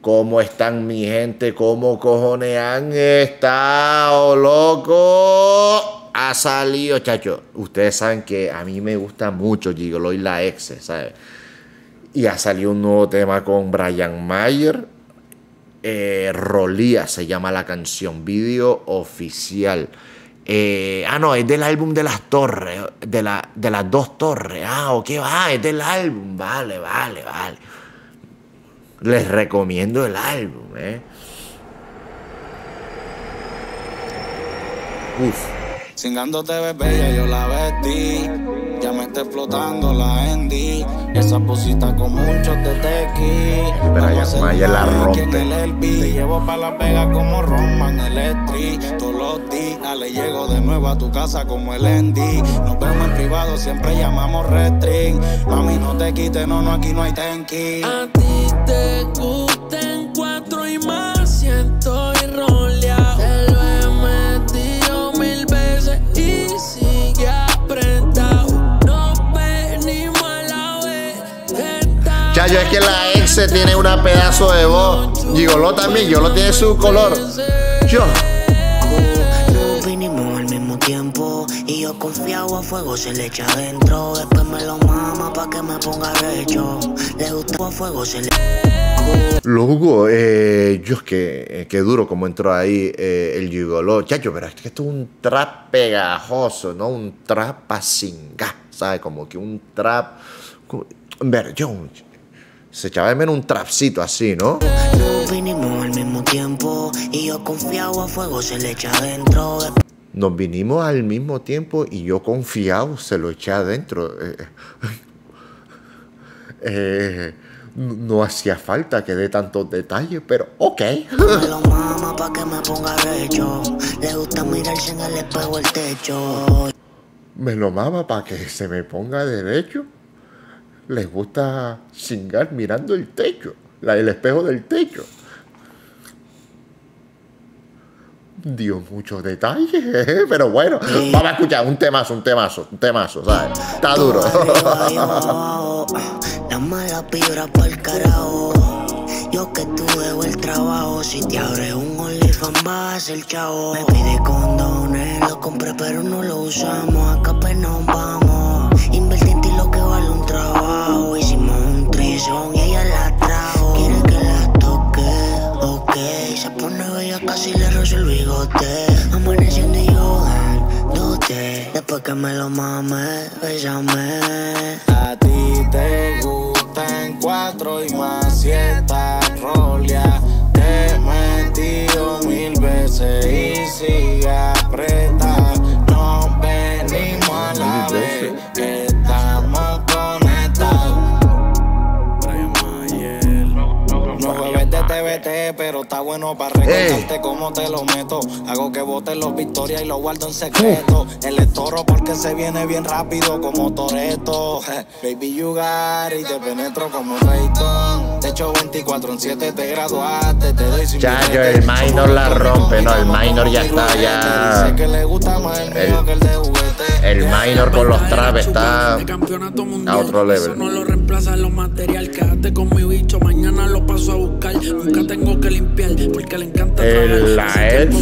¿Cómo están mi gente? ¿Cómo cojones han estado, loco? Ha salido, chacho. Ustedes saben que a mí me gusta mucho Gigolo y la ex, ¿sabes? Y ha salido un nuevo tema con Brian Mayer. Rolía se llama la canción, video oficial. No, es del álbum de las torres, de las dos torres. Ok, es del álbum, vale. Les recomiendo el álbum, Cingándote bebé, yo la vestí. Ya me está explotando la Endy. Esa posita con muchos de tequi. Brian Mayer la rompe. Llevo pa' la Vega como Roman el Street. Todos los días le llego de nuevo a tu casa como el Endy. Nos vemos en privado, siempre llamamos restring. Mami, no te quites, no, aquí no hay tenki. A ti te gustan 4 y más, siento y roleado. Te lo he metido 1000 veces y sigue apretado. Nos venimos a la vez. Chacho, es que la ex tiene una pedazo de voz. Gigolo también, Gigolo tiene su color. Yo. Nos vinimos al mismo tiempo y yo confiado a fuego se le echa adentro. Después me lo mama pa' que me ponga recho. Le gusta a fuego se le... Luego, yo es que duro como entró ahí el Gigolo. Chacho, pero es que esto es un trap pegajoso, ¿no? Un trap pa' cingar, ¿sabes? Como que un trap... Ver, yo... Se echaba de menos un trapcito así, ¿no? Nos vinimos al mismo tiempo y yo confiado a fuego se le echa adentro. Nos vinimos al mismo tiempo y yo confiado se lo eché adentro. No hacía falta que dé tantos detalles, pero ok. Me lo mama pa' que me ponga recho. Le gusta mirarse en el espejo el techo. Me lo mama para que se me ponga derecho. Les gusta cingar mirando el techo, el espejo del techo. Dio muchos detalles, pero bueno, vamos a escuchar un temazo, ¿sabes? Está duro. La mala vibra pa'l carajo. Yo que tú debo el trabajo. Si te abres un OnlyFans vas a ser chavo. Me pide condones, lo compré pero no lo usamos. Acá apenas vamos. Invertí en ti lo que vale un trabajo. Hicimos un trison y ella la trajo. Quiere que la toque, ok. Se pone bella, casi le rozo el bigote. Amaneciendo y yo dándote. Después que me lo mame, bésame. A ti te gustan 4 y más, si estás rolea. Te he metido 1000 veces y sigue apretado. Nos venimos a la vez, que estamos conectados. Brian Mayer. No jueves de TVT, pero está bueno para recordarte cómo te lo meto. Hago que boten los victorias y los guardo en secreto. El estoro porque se viene bien rápido como Toretto. Baby, you got it, y te penetro como Peyton. Te echo 24/7, te graduaste, te doy sin Chacho, el minor la rompe, no, el minor ya está, ya. Dice que le gusta más el mío que el de juguete. El minor con los traps está a otro level. Eso no lo reemplaza lo material. Quédate con mi bicho, mañana lo paso a buscar. Nunca tengo que limpiar porque le encanta La ex,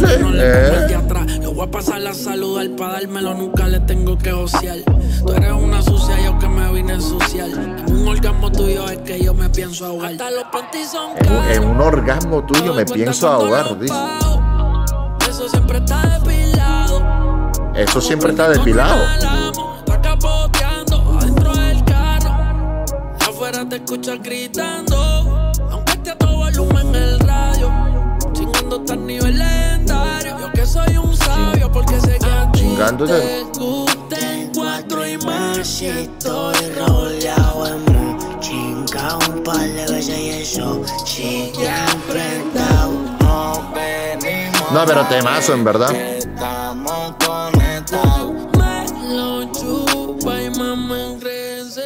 le voy a pasar la saludar para dármelo, nunca le tengo que josear. Tú eres una sucia, yo que me vine a ensuciar. En un orgasmo tuyo es que yo me pienso ahogar. Hasta los panties son caros. En un orgasmo tuyo me pienso ahogar, dice. Eso siempre está depilado. Eso siempre está depilado. Está capoteando adentro del carro. Afuera te escuchas gritando. Aunque esté a todo volumen en el radio. Chingando hasta el nivel legendario. Yo que soy un sabio porque sé que a ti te gusten 4 y más. Si estoy rodeado hemos chingado un par de veces y eso sigue apretado. Nos venimos. No, pero temazo, en verdad. Estamos conectados. Me lo chupa y mamá crece.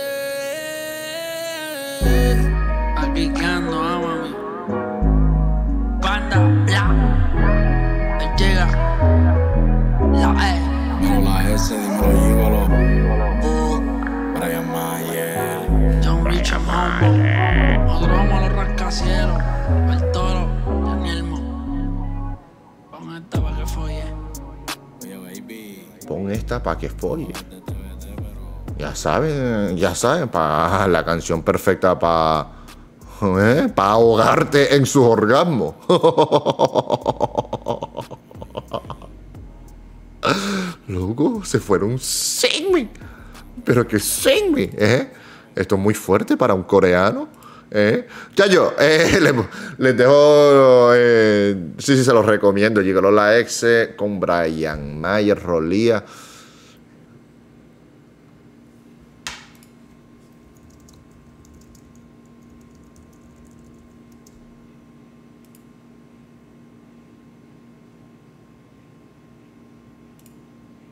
Aquí que ando, mami. Panda, bla. Llega la E. Dímelo la S, dímelo Gigolo. Brian Mayer. John Richard Mambo. Nosotros vamos a los rascacielos. El toro, Danielmo. Pon esta pa' que folle. Pon esta para que folle. Ya saben, para la canción perfecta para ahogarte en sus orgasmos. Loco, se fueron sin mí. Pero que sin mí, Esto es muy fuerte para un coreano. Chayo, les dejo. Sí, se los recomiendo. Llegó la ex con Brian Mayer, Rolía.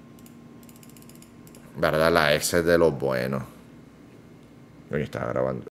¿Verdad? La ex es de los buenos. Hoy estaba grabando.